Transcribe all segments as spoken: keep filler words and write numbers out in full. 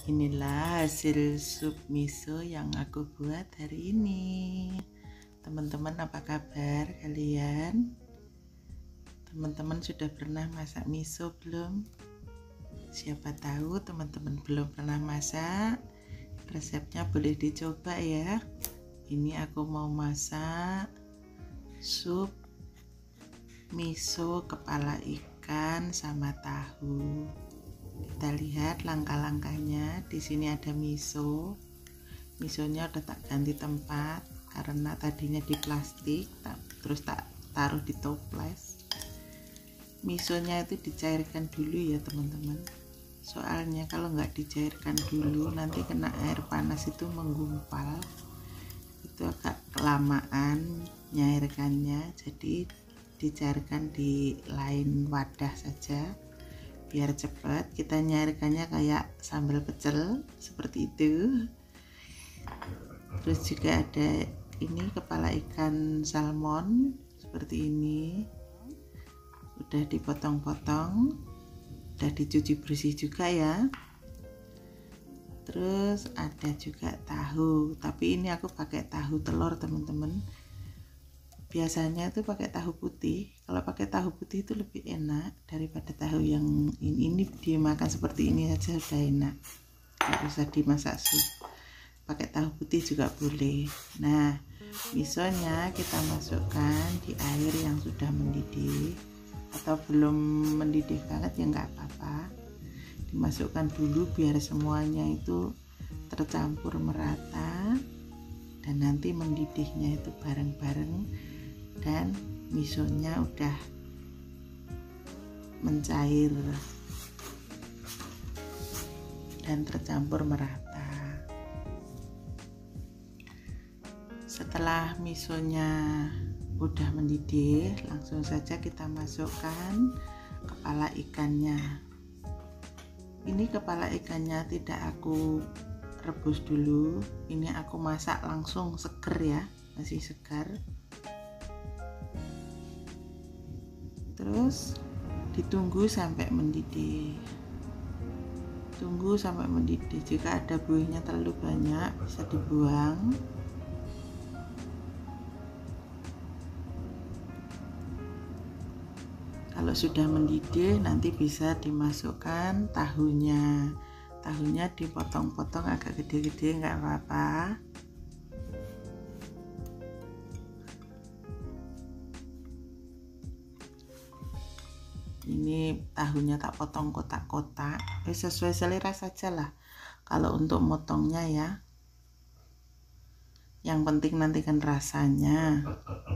Inilah hasil sup miso yang aku buat hari ini. Teman-teman, apa kabar kalian? Teman-teman sudah pernah masak miso belum? Siapa tahu teman-teman belum pernah masak, resepnya boleh dicoba ya. Ini aku mau masak sup miso kepala ikan sama tahu. Kita lihat langkah-langkahnya. Di sini ada miso. Misonya udah tak ganti tempat karena tadinya di plastik, tak, terus tak taruh di toples. Misonya itu dicairkan dulu ya teman-teman. Soalnya kalau nggak dicairkan dulu nanti kena air panas itu menggumpal. Itu agak kelamaan nyairkannya. Jadi dicairkan di lain wadah saja. Biar cepat, kita nyairkannya kayak sambal pecel seperti itu. Terus juga ada ini kepala ikan salmon seperti ini, udah dipotong-potong, udah dicuci bersih juga ya. Terus ada juga tahu, tapi ini aku pakai tahu telur teman-teman. Biasanya itu pakai tahu putih. Kalau pakai tahu putih itu lebih enak daripada tahu yang ini. Ini dimakan seperti ini saja sudah enak, nggak usah dimasak sup. Pakai tahu putih juga boleh. Nah, misonya kita masukkan di air yang sudah mendidih atau belum mendidih banget ya nggak apa-apa. Dimasukkan dulu biar semuanya itu tercampur merata dan nanti mendidihnya itu bareng-bareng. Dan misonya udah mencair dan tercampur merata. Setelah misonya udah mendidih, langsung saja kita masukkan kepala ikannya. Ini kepala ikannya tidak aku rebus dulu, ini aku masak langsung seger ya, masih segar. Terus ditunggu sampai mendidih. Tunggu sampai mendidih. Jika ada buihnya terlalu banyak bisa dibuang. Kalau sudah mendidih nanti bisa dimasukkan tahunya. Tahunya dipotong-potong agak gede-gede nggak apa-apa. Ini tahunya tak potong kotak-kotak, eh, sesuai selera saja lah kalau untuk motongnya ya. Yang penting nanti kan rasanya.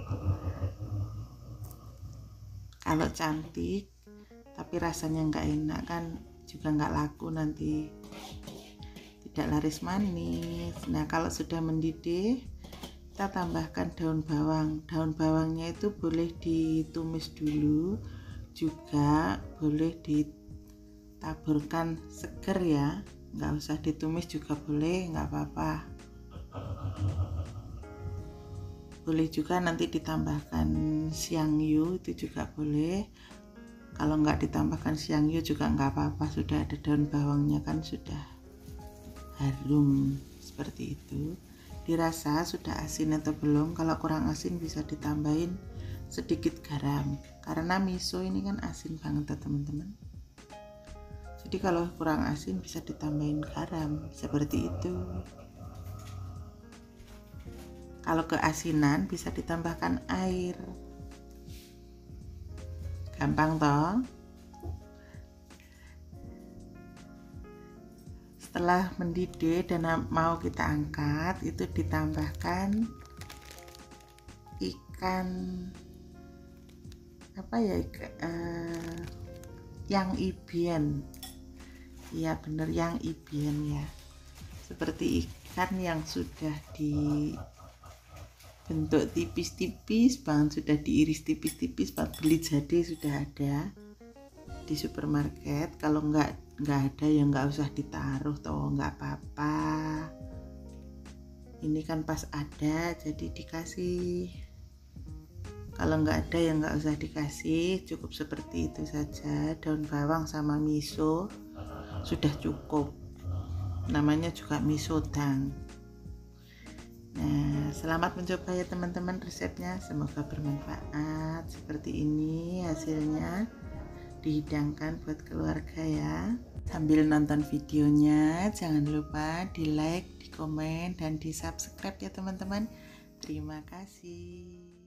Kalau cantik tapi rasanya nggak enak kan juga nggak laku nanti, tidak laris manis. Nah, kalau sudah mendidih kita tambahkan daun bawang. Daun bawangnya itu boleh ditumis dulu, juga boleh ditaburkan seger ya, nggak usah ditumis juga boleh, nggak apa-apa. Boleh juga nanti ditambahkan siangyu, itu juga boleh. Kalau nggak ditambahkan siangyu juga nggak apa-apa, sudah ada daun bawangnya kan sudah harum seperti itu. Dirasa sudah asin atau belum. Kalau kurang asin bisa ditambahin sedikit garam karena miso ini kan asin banget ya teman-teman. Jadi kalau kurang asin bisa ditambahin garam seperti itu. Kalau keasinan bisa ditambahkan air. Gampang toh. Setelah mendidih dan mau kita angkat, itu ditambahkan ikan apa ya, uh, yang ibian. Iya bener, yang ibian ya, seperti ikan yang sudah dibentuk tipis-tipis banget, sudah diiris tipis-tipis, Pak, beli jadi sudah ada di supermarket. Kalau nggak nggak ada ya nggak usah ditaruh toh, nggak apa-apa. Ini kan pas ada jadi dikasih. Kalau nggak ada ya nggak usah dikasih, cukup seperti itu saja. Daun bawang sama miso sudah cukup. namanya juga mie sodang. Nah, selamat mencoba ya teman-teman resepnya, semoga bermanfaat. Seperti ini hasilnya, dihidangkan buat keluarga ya. Sambil nonton videonya jangan lupa di like, di komen, dan di subscribe ya teman-teman. Terima kasih.